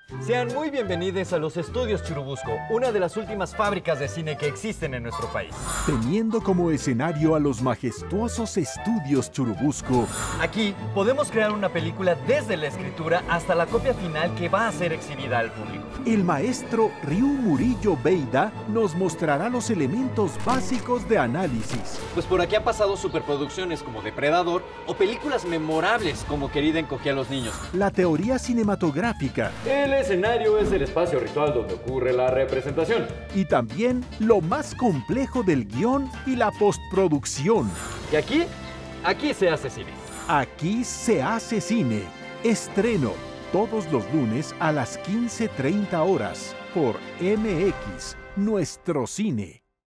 Sean muy bienvenidos a los Estudios Churubusco, una de las últimas fábricas de cine que existen en nuestro país. Teniendo como escenario a los majestuosos Estudios Churubusco, Aquí podemos crear una película desde la escritura hasta la copia final que va a ser exhibida al público. el maestro Ryu Murillo Beida nos mostrará los elementos básicos de análisis. Pues por aquí han pasado superproducciones como Depredador o películas memorables como Querida encogí a los niños. La teoría cinematográfica El escenario es el espacio ritual donde ocurre la representación. y también lo más complejo del guión y la postproducción. Y aquí se hace cine. Aquí se hace cine. Estreno todos los lunes a las 15:30 horas por MX, Nuestro Cine.